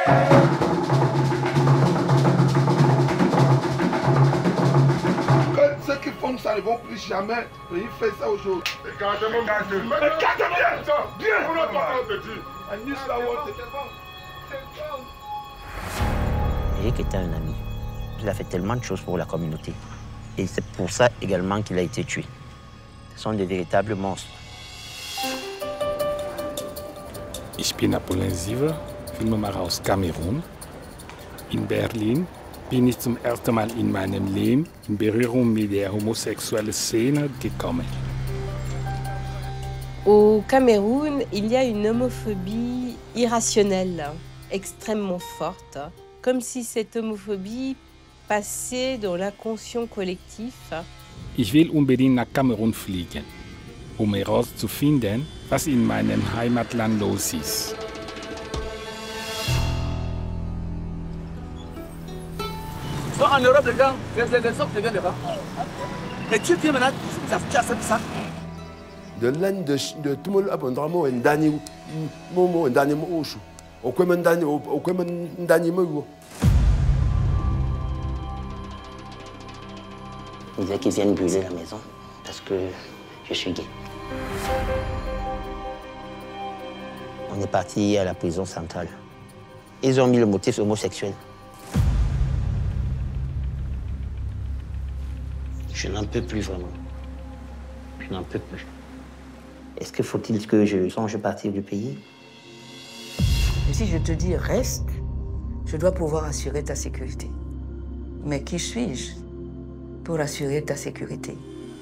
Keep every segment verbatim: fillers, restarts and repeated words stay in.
Ceux qui font ça ne vont plus jamais faire ça aujourd'hui. Écartez-moi, écartez-moi. Bien. Eric était un ami. Il a fait tellement de choses pour la communauté. Et c'est pour ça également qu'il a été tué. Ce sont des véritables monstres. Ich bin Napoleon Siever, Filmemacher aus Kamerun. In Berlin bin ich zum ersten Mal in meinem Leben in Berührung mit der homosexuellen Szene gekommen. Au Cameroun, il y a une homophobie irrationnelle, extrêmement forte, comme si cette homophobie passait dans l'inconscient collectif. Ich will unbedingt nach Kamerun fliegen, um herauszufinden, was in meinem Heimatland los ist. En Europe, les gens, les hommes deviennent des femmes. Et tu viens maintenant, tu acceptes ça. De l'âne de tout le monde, apprendra-moi un dernier mot, un dernier mot. Au quoi un dernier mot, au quoi un dernier mot. Ils disaient qu'ils viennent briser la maison parce que je suis gay. On est parti à la prison centrale. Ils ont mis le motif homosexuel. Je n'en peux plus vraiment. Je n'en peux plus. Est-ce qu'il faut-il que je songe partir du pays? Et si je te dis reste, je dois pouvoir assurer ta sécurité. Mais qui suis-je pour assurer ta sécurité?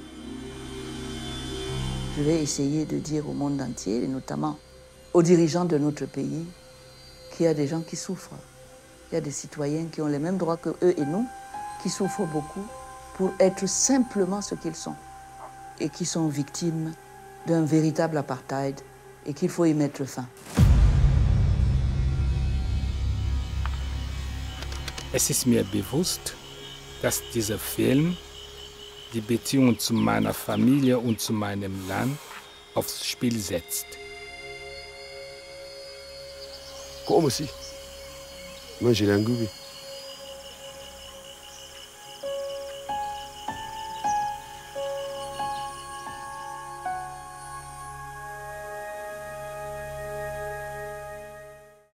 Je vais essayer de dire au monde entier, et notamment aux dirigeants de notre pays, qu'il y a des gens qui souffrent. Il y a des citoyens qui ont les mêmes droits que eux et nous, qui souffrent beaucoup pour être simplement ce qu'ils sont et qui sont victimes d'un véritable apartheid et qu'il faut y mettre fin. Es ist mir bewusst, dass dieser Film die Beziehung zu meiner Familie und zu meinem Land aufs Spiel setzt. Como si? Moi, j'ai l'engoué.